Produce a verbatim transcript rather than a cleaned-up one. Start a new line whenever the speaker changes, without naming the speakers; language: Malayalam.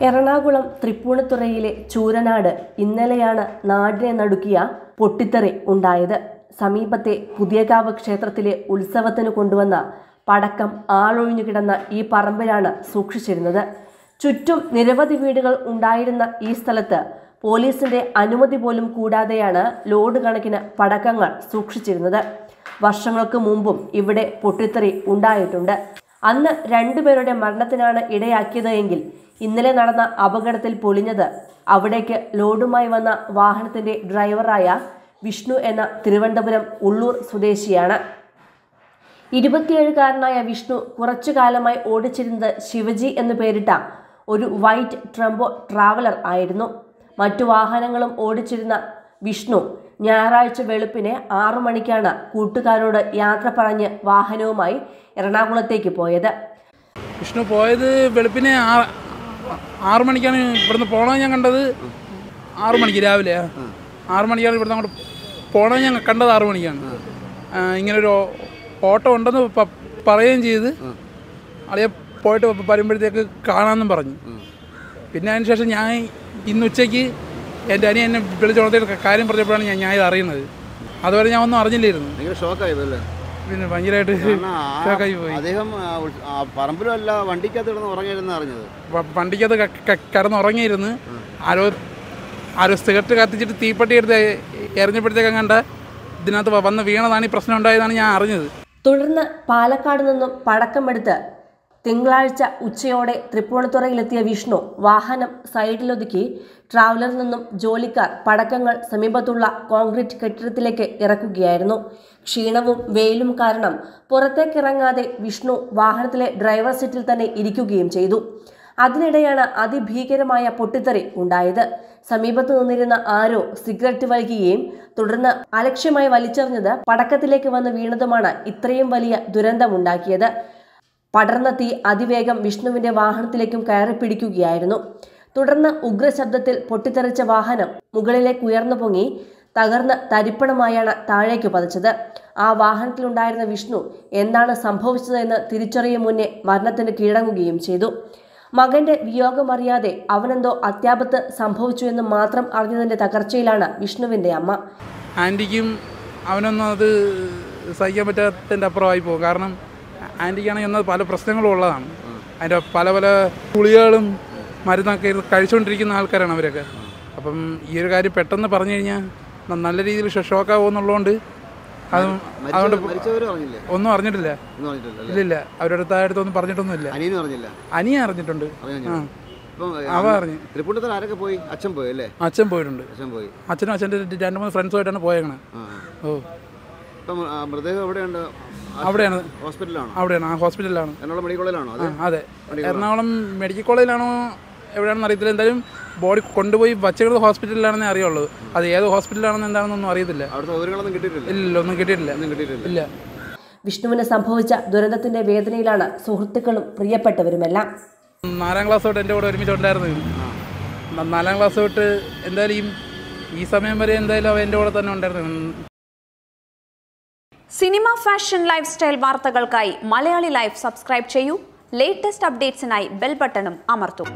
എറണാകുളം തൃപ്പൂണിത്തുറയിലെ ചൂരനാട് ഇന്നലെയാണ് നാടിനെ നടുക്കിയ പൊട്ടിത്തെറി ഉണ്ടായത്. സമീപത്തെ പുതിയകാവ് ക്ഷേത്രത്തിലെ ഉത്സവത്തിന് കൊണ്ടുവന്ന പടക്കം ആളൊഴിഞ്ഞു കിടന്ന ഈ പറമ്പിലാണ് സൂക്ഷിച്ചിരുന്നത്. ചുറ്റും നിരവധി വീടുകൾ ഉണ്ടായിരുന്ന ഈ സ്ഥലത്ത് പോലീസിന്റെ അനുമതി പോലും കൂടാതെയാണ് ലോഡ് കണക്കിന് പടക്കങ്ങൾ സൂക്ഷിച്ചിരുന്നത്. വർഷങ്ങൾക്ക് മുമ്പും ഇവിടെ പൊട്ടിത്തെറി ഉണ്ടായിട്ടുണ്ട്. അന്ന് രണ്ടുപേരുടെ മരണത്തിനാണ് ഇടയാക്കിയത് എങ്കിൽ ഇന്നലെ നടന്ന അപകടത്തിൽ പൊളിഞ്ഞത് അവിടേക്ക് ലോഡുമായി വന്ന വാഹനത്തിന്റെ ഡ്രൈവറായ വിഷ്ണു എന്ന തിരുവനന്തപുരം ഉള്ളൂർ സ്വദേശിയാണ്. ഇരുപത്തിയേഴുകാരനായ വിഷ്ണു കുറച്ചു കാലമായി ഓടിച്ചിരുന്നത് ശിവജി എന്ന് പേരിട്ട ഒരു വൈറ്റ് ട്രംബോ ട്രാവലർ ആയിരുന്നു. മറ്റു വാഹനങ്ങളും ഓടിച്ചിരുന്ന വിഷ്ണു ഞായറാഴ്ച വെളുപ്പിന് ആറു മണിക്കാണ് കൂട്ടുകാരോട് യാത്ര പറഞ്ഞ് വാഹനവുമായി എറണാകുളത്തേക്ക് പോയത്.
വിഷ്ണു പോയത് വെളുപ്പിനെ ആറു മണിക്കാണ്. ഇവിടുന്ന് പോണത് ഞാൻ കണ്ടത് ആറു മണിക്ക് രാവിലെ ആറു മണിക്കാണ് ഇവിടുന്ന് അങ്ങോട്ട് പോണത് ഞാൻ കണ്ടത് ആറു മണിക്കാണ്. ഇങ്ങനൊരു ഓട്ടോ ഉണ്ടെന്ന് പറയുകയും ചെയ്ത് അളിയെ പോയിട്ട് വരുമ്പോഴത്തേക്ക് കാണാമെന്നും പറഞ്ഞു. പിന്നെ അതിന് ശേഷം ഞാൻ ഇന്ന് ഉച്ചയ്ക്ക് എൻ്റെ അനിയൻ എന്നെ വിളിച്ചുണർത്തി കാര്യം പറഞ്ഞപ്പോഴാണ് ഞാൻ ഞാൻ ഇത് അറിയുന്നത്. അതുവരെ ഞാൻ ഒന്നും അറിഞ്ഞില്ലായിരുന്നു. പിന്നെ ഭയങ്കരമായിട്ട് ഷോക്കായി പോയി. വണ്ടിക്കകത്ത് കിടന്നുറങ്ങിയിരുന്നു. ആരോ ആരോ സിഗരറ്റ് കത്തിച്ചിട്ട് തീപ്പെട്ടി എടുത്ത് എറിഞ്ഞപ്പോഴത്തേക്കും കണ്ട ഇതിനകത്ത് വന്ന് വീണതാണ് ഈ പ്രശ്നം ഉണ്ടായതാണ് ഞാൻ അറിഞ്ഞത്.
തുടർന്ന് പാലക്കാട് നിന്നും പടക്കമെടുത്ത് തിങ്കളാഴ്ച ഉച്ചയോടെ തൃപ്പൂണിത്തുറയിലെത്തിയ വിഷ്ണു വാഹനം സൈഡിലൊതുക്കി ട്രാവലറിൽ നിന്നും ജോലിക്കാർ പടക്കങ്ങൾ സമീപത്തുള്ള കോൺക്രീറ്റ് കെട്ടിടത്തിലേക്ക് ഇറക്കുകയായിരുന്നു. ക്ഷീണവും വെയിലും കാരണം പുറത്തേക്കിറങ്ങാതെ വിഷ്ണു വാഹനത്തിലെ ഡ്രൈവർ സീറ്റിൽ തന്നെ ഇരിക്കുകയും ചെയ്തു. അതിനിടെയാണ് അതിഭീകരമായ പൊട്ടിത്തെറി ഉണ്ടായത്. സമീപത്ത് നിന്നിരുന്ന ആരോ സിഗരറ്റ് വലിക്കുകയും തുടർന്ന് അലക്ഷ്യമായി വലിച്ചെറിഞ്ഞത് പടക്കത്തിലേക്ക് വന്ന് വീണതുമാണ് ഇത്രയും വലിയ ദുരന്തമുണ്ടാക്കിയത്. പടർന്ന തീ അതിവേഗം വിഷ്ണുവിന്റെ വാഹനത്തിലേക്കും കയറി പിടിക്കുകയായിരുന്നു. തുടർന്ന് ഉഗ്രശബ്ദത്തിൽ പൊട്ടിത്തെറിച്ച വാഹനം മുകളിലേക്ക് ഉയർന്നു പൊങ്ങി തകർന്ന് തരിപ്പണമായാണ് താഴേക്ക് പതിച്ചത്. ആ വാഹനത്തിലുണ്ടായിരുന്ന വിഷ്ണു എന്താണ് സംഭവിച്ചതെന്ന് തിരിച്ചറിയും മുന്നേ മരണത്തിന് കീഴടങ്ങുകയും ചെയ്തു. മകന്റെ വിയോഗമറിയാതെ അവനെന്തോ അത്യാപത്ത് സംഭവിച്ചു എന്ന് മാത്രം അറിഞ്ഞതിന്റെ തകർച്ചയിലാണ് വിഷ്ണുവിന്റെ അമ്മ.
ആൻറ്റിക്കും അവനൊന്നും അത് സഹിക്കാൻ പറ്റാത്തതിൻ്റെ അപ്പുറമായി പോകും. കാരണം ആൻറ്റിക്കാണെങ്കിൽ ഒന്നത് പല പ്രശ്നങ്ങളും ഉള്ളതാണ്. അതിൻ്റെ പല പല ഗുളികകളും മരുന്നൊക്കെ കഴിച്ചുകൊണ്ടിരിക്കുന്ന ആൾക്കാരാണ് അവരൊക്കെ. അപ്പം ഈ ഒരു കാര്യം പെട്ടെന്ന് പറഞ്ഞു കഴിഞ്ഞാൽ നല്ല രീതിയിൽ ഷോക്കാവുമെന്നുള്ളതുകൊണ്ട് അത് അതുകൊണ്ട് ഒന്നും അറിഞ്ഞിട്ടില്ല. ഇല്ലില്ല, അവരുടെ അടുത്ത അടുത്തൊന്നും പറഞ്ഞിട്ടൊന്നുമില്ല. അനിയൻ അറിഞ്ഞിട്ടുണ്ട്. അവ അറിഞ്ഞു. അച്ഛൻ പോയിട്ടുണ്ട്. അച്ഛനും അച്ഛൻ്റെ രണ്ട് മൂന്ന് ഫ്രണ്ട്സുമായിട്ടാണ് പോയേക്കണേ. ഓ അവിടെയാണ് അവിടെയാണ് ആ ഹോസ്പിറ്റലിലാണ്. അതെ, എറണാകുളം മെഡിക്കൽ കോളേജിലാണോ എവിടെയാണെന്ന് അറിയത്തില്ല. എന്തായാലും ബോഡി കൊണ്ടുപോയി വച്ചത് ഹോസ്പിറ്റലിലാണെന്നേ അറിയുള്ളൂ. അത് ഏത് ഹോസ്പിറ്റലാണെന്ന് എന്താണെന്നൊന്നും അറിയത്തില്ല. ഇല്ല, ഒന്നും കിട്ടിയിട്ടില്ല. ഇല്ല.
വിഷ്ണുവിന് സംഭവിച്ച ദുരന്തത്തിന്റെ വേദനയിലാണ് സുഹൃത്തുക്കളും പ്രിയപ്പെട്ടവരുമെല്ലാം.
നാലാം ക്ലാസ് തൊട്ട് എൻ്റെ കൂടെ ഒരുമിച്ചുണ്ടായിരുന്നു. നാലാം ക്ലാസ് തൊട്ട് എന്തായാലും ഈ സമയം വരെ എന്തായാലും അവ എൻ്റെ കൂടെ തന്നെ ഉണ്ടായിരുന്നു.
സിനിമ, ഫാഷൻ, ലൈഫ് സ്റ്റൈൽ വാർത്തകൾക്കായി മലയാളി ലൈഫ് സബ്സ്ക്രൈബ് ചെയ്യൂ. ലേറ്റസ്റ്റ് അപ്ഡേറ്റ്സിനായി ബെൽ ബട്ടണും അമർത്തൂ.